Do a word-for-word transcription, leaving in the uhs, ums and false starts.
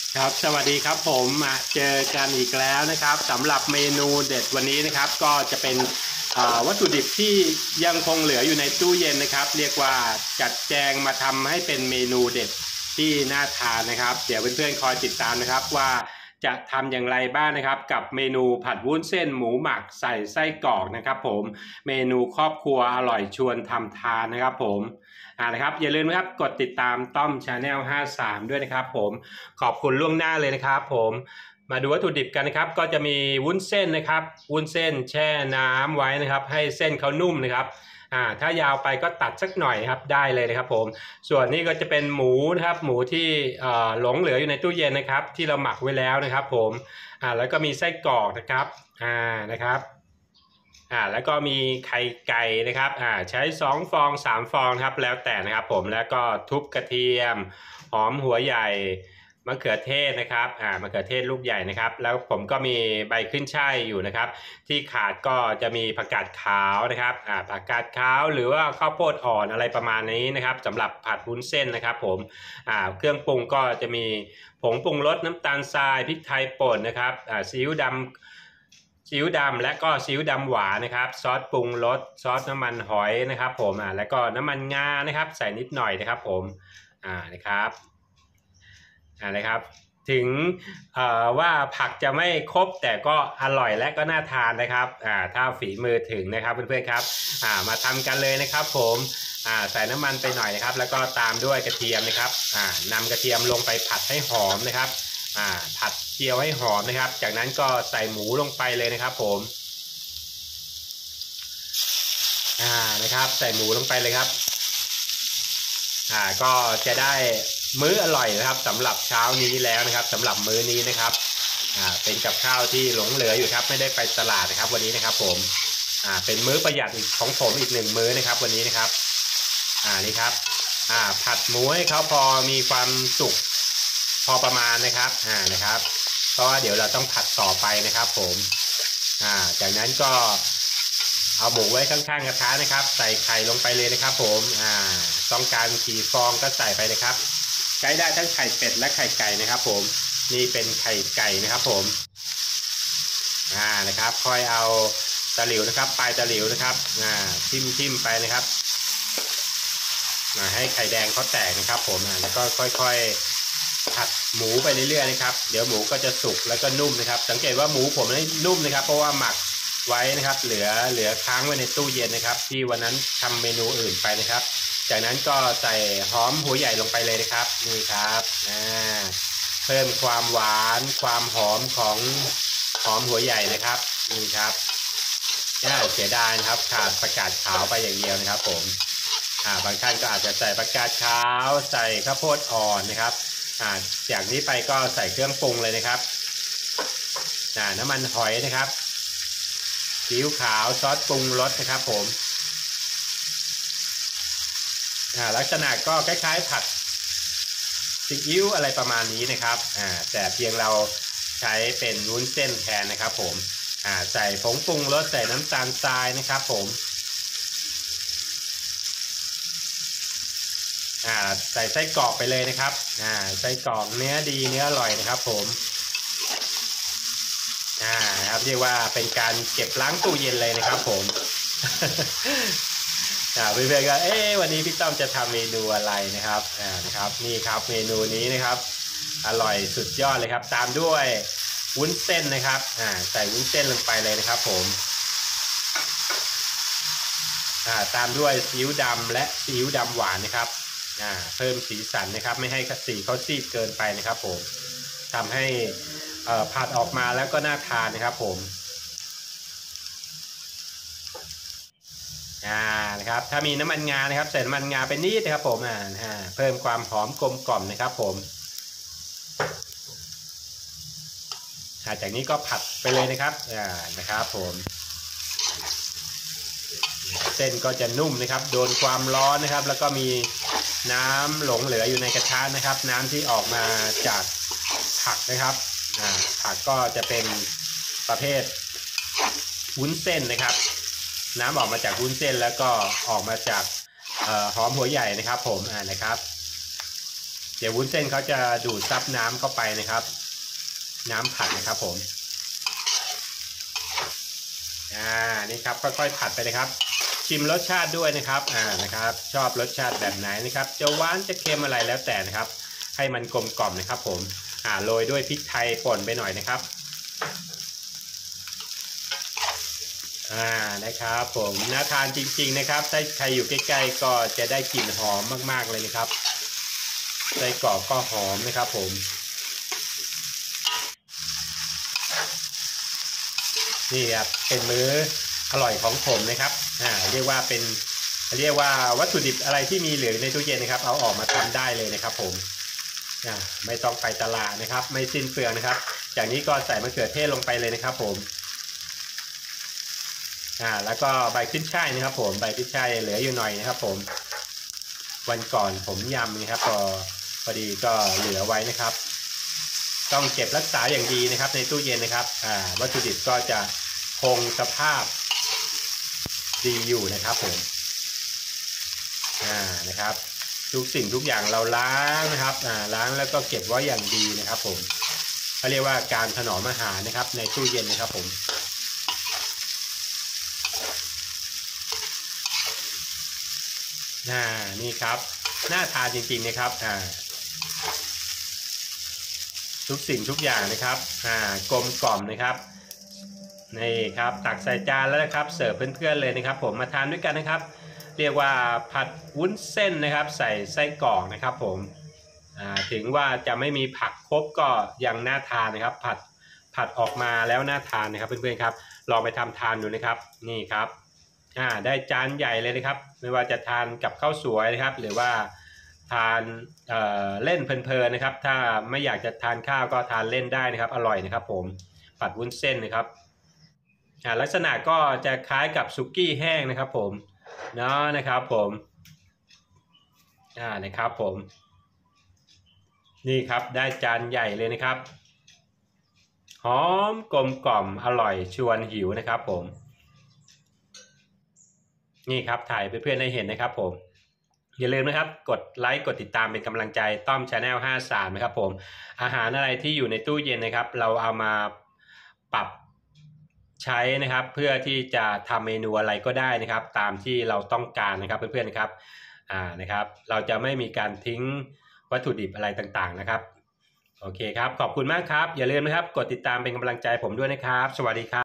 ครับสวัสดีครับผมมาเจอกันอีกแล้วนะครับสำหรับเมนูเด็ดวันนี้นะครับก็จะเป็นวัตถุดิบที่ยังคงเหลืออยู่ในตู้เย็นนะครับเรียกว่าจัดแจงมาทำให้เป็นเมนูเด็ดที่น่าทานนะครับเดี๋ยวเพื่อนๆคอยติดตามนะครับว่าจะทำอย่างไรบ้างนะครับกับเมนูผัดวุ้นเส้นหมูหมักใส่ไส้กรอกนะครับผมเมนูครอบครัวอร่อยชวนทำทานนะครับผมอ่านะครับอย่าลืมนะครับกดติดตามต้อม ชาแนล ห้าสามด้วยนะครับผมขอบคุณล่วงหน้าเลยนะครับผมมาดูวัตถุดิบกันนะครับก็จะมีวุ้นเส้นนะครับวุ้นเส้นแช่น้ำไว้นะครับให้เส้นเขานุ่มนะครับอ่าถ้ายาวไปก็ตัดสักหน่อยครับได้เลยนะครับผมส่วนนี้ก็จะเป็นหมูนะครับหมูที่หลงเหลืออยู่ในตู้เย็นนะครับที่เราหมักไว้แล้วนะครับผมอ่าแล้วก็มีไส้กรอกนะครับอ่านะครับอ่าแล้วก็มีไข่ไก่นะครับอ่าใช้สองฟองสามฟองครับแล้วแต่นะครับผมแล้วก็ทุบกระเทียมหอมหัวใหญ่มะเขือเทศนะครับอ่ามะเขือเทศลูกใหญ่นะครับแล้วผมก็มีใบขึ้นช่ายอยู่นะครับที่ขาดก็จะมีผักกาดขาวนะครับอ่าผักกาดขาวหรือว่าข้าวโพดอ่อนอะไรประมาณนี้นะครับสำหรับผัดวุ้นเส้นนะครับผมอ่าเครื่องปรุงก็จะมีผงปรุงรสน้ำตาลทรายพริกไทยป่นนะครับอ่าซีอิ๊วดำซีอิ๊วดำและก็ซีอิ๊วดำหวานนะครับซอสปรุงรสซอสน้ำมันหอยนะครับผมอ่าแล้วก็น้ำมันงานะครับใส่นิดหน่อยนะครับผมอ่านะครับอ่านะครับถึงว่าผักจะไม่ครบแต่ก็อร่อยและก็น่าทานนะครับอ่าถ้าฝีมือถึงนะครับเพื่อนๆครับอ่ามาทำกันเลยนะครับผมอ่าใส่น้ำมันไปหน่อยนะครับแล้วก็ตามด้วยกระเทียมนะครับอ่านำกระเทียมลงไปผัดให้หอมนะครับอ่าผัดเจียวให้หอมนะครับจากนั้นก็ใส่หมูลงไปเลยนะครับผมอ่านะครับใส่หมูลงไปเลยครับอ่าก็จะได้มื้ออร่อยนะครับสำหรับเช้านี้แล้วนะครับสำหรับมื้อนี้นะครับอ่าเป็นกับข้าวที่หลงเหลืออยู่ครับไม่ได้ไปตลาดนะครับวันนี้นะครับผมอ่าเป็นมื้อประหยัดของผมอีกหนึ่งมื้อนะครับวันนี้นะครับอ่านี่ครับอ่าผัดหมูให้เขาพอมีความสุกพอประมาณนะครับอ่านะครับเพราะว่าเดี๋ยวเราต้องผัดต่อไปนะครับผมอ่าจากนั้นก็เอาหมูไว้ข้างๆกระทะนะครับใส่ไข่ลงไปเลยนะครับผมอ่าต้องการกี่ฟองก็ใส่ไปนะครับใช้ได้ทั้งไข่เป็ดและไข่ไก่นะครับผมนี่เป็นไข่ไก่นะครับผมอ่านะครับค่อยเอาตะหลิวนะครับปลายตะหลิวนะครับอ่าทิ่มทิ่มไปนะครับมาให้ไข่แดงเขาแตกนะครับผมอ่าแล้วก็ค่อยๆผัดหมูไปเรื่อยๆนะครับเดี๋ยวหมูก็จะสุกแล้วก็นุ่มนะครับสังเกตว่าหมูผมนี่นุ่มนะครับเพราะว่าหมักไว้นะครับเหลือเหลือค้างไว้ในตู้เย็นนะครับที่วันนั้นทำเมนูอื่นไปนะครับจากนั้นก็ใส่หอมหัวใหญ่ลงไปเลยนะครับนี่ครับอ่าเพิ่มความหวานความหอมของหอมหัวใหญ่นะครับนี่ครับน่าเสียดายนะครับขาดผักกาดขาวไปอย่างเดียวนะครับผมอ่าบางท่านก็อาจจะใส่ผักกาดขาวใส่ข้าวโพดอ่อนนะครับอ่าจากนี้ไปก็ใส่เครื่องปรุงเลยนะครับอ่าน้ำมันหอยนะครับซีอิ๊วขาวซอสปรุงรสนะครับผมอ่าลักษณะก็คล้ายๆผัดซีอิ๊วอะไรประมาณนี้นะครับอ่าแต่เพียงเราใช้เป็นวุ้นเส้นแทนนะครับผมอ่าใส่ผงปรุงรสใส่น้ำตาลทรายนะครับผมอ่าใส่ไส้กรอกไปเลยนะครับอ่าไส้กรอกเนื้อดีเนื้ออร่อยนะครับผมอ่าครับเรียกว่าเป็นการเก็บล้างตู้เย็นเลยนะครับผมอ่าเพื่อนๆก็เอ๊ะวันนี้พี่ต้อมจะทำเมนูอะไรนะครับอ่านะครับนี่ครับเมนูนี้นะครับอร่อยสุดยอดเลยครับตามด้วยวุ้นเส้นนะครับอ่าใส่วุ้นเส้นลงไปเลยนะครับผมอ่าตามด้วยซีอิ๊วดำและซีอิ๊วดำหวานนะครับอ่าเพิ่มสีสันนะครับไม่ให้สีเขาซีดเกินไปนะครับผมทำให้เอ่อผัดออกมาแล้วก็น่าทานนะครับผมอ่านะครับถ้ามีน้ำมันงานะครับใส่น้ำมันงาไปนิดนะครับผมอ่าเพิ่มความหอมกลมกล่อมนะครับผมจากนี้ก็ผัดไปเลยนะครับอ่านะครับผมเส้นก็จะนุ่มนะครับโดนความร้อนนะครับแล้วก็มีน้ำหลงเหลืออยู่ในกระทะนะครับน้ำที่ออกมาจากผักนะครับอ่าผักก็จะเป็นประเภทวุ้นเส้นนะครับน้ำออกมาจากวุ้นเส้นแล้วก็ออกมาจากหอมหัวใหญ่นะครับผมอ่านะครับเดี๋ยววุ้นเส้นเขาจะดูดซับน้ำเข้าไปนะครับน้ำผัดนะครับผมอ่านี่ครับค่อยๆผัดไปนะครับชิมรสชาติด้วยนะครับอ่านะครับชอบรสชาติแบบไหนนะครับจะหวานจะเค็มอะไรแล้วแต่นะครับให้มันกลมกล่อมนะครับผมอ่าโรยด้วยพริกไทยป่นไปหน่อยนะครับอ่านะครับผมน่าทานจริงๆนะครับถ้าใครอยู่ใกล้ๆก็จะได้กลิ่นหอมมากๆเลยนะครับไส้กรอกก็หอมนะครับผมนี่ครับเป็นมื้ออร่อยของผมนะครับอ่าเรียกว่าเป็นเรียกว่าวัตถุดิบอะไรที่มีเหลือในตู้เย็นนะครับเอาออกมาทำได้เลยนะครับผมอ่าไม่ต้องไปตลาดนะครับไม่สิ้นเปลืองนะครับจากนี้ก็ใส่มะเขือเทศลงไปเลยนะครับผมอ่าแล้วก็ใบขึ้นช่ายนะครับผมใบขึ้นช่ายเหลืออยู่หน่อยนะครับผมวันก่อนผมยำนะครับพอพอดีก็เหลือไว้นะครับต้องเก็บรักษาอย่างดีนะครับในตู้เย็นนะครับอ่าวัตถุดิบก็จะคงสภาพดีอยู่นะครับผมอ่านะครับทุกสิ่งทุกอย่างเราล้างนะครับอ่าล้างแล้วก็เก็บไว้อย่างดีนะครับผมเขาเรียกว่าการถนอมอาหารนะครับในตู้เย็นนะครับผมอ่านี่ครับน่าทานจริงๆนะครับอ่าทุกสิ่งทุกอย่างนะครับอ่ากลมกล่อมนะครับนี่ครับตักใส่จานแล้วนะครับเสิร์ฟเพื่อนๆเลยนะครับผมมาทานด้วยกันนะครับเรียกว่าผัดวุ้นเส้นนะครับใส่ไส้กรอกนะครับผมถึงว่าจะไม่มีผักครบก็ยังน่าทานนะครับผัดผัดออกมาแล้วน่าทานนะครับเพื่อนๆครับลองไปทำทานดูนะครับนี่ครับอ่าได้จานใหญ่เลยนะครับไม่ว่าจะทานกับข้าวสวยนะครับหรือว่าทานเอ่อเล่นเพลินๆนะครับถ้าไม่อยากจะทานข้าวก็ทานเล่นได้นะครับอร่อยนะครับผมผัดวุ้นเส้นนะครับอ่าลักษณะก็จะคล้ายกับสุกี้แห้งนะครับผมเนาะนะครับผมอ่านะครับผมนี่ครับได้จานใหญ่เลยนะครับหอมกลมกล่อมอร่อยชวนหิวนะครับผมนี่ครับถ่ายเพื่อนๆได้เห็นนะครับผมอย่าลืมนะครับกดไลค์กดติดตามเป็นกำลังใจต้อม ชาแนล ห้าสามนะครับผมอาหารอะไรที่อยู่ในตู้เย็นนะครับเราเอามาปรับใช้นะครับเพื่อที่จะทำเมนูอะไรก็ได้นะครับตามที่เราต้องการนะครับเพื่อนๆนะครับอ่านะครับเราจะไม่มีการทิ้งวัตถุดิบอะไรต่างๆนะครับโอเคครับขอบคุณมากครับอย่าลืมนะครับกดติดตามเป็นกำลังใจผมด้วยนะครับสวัสดีครับ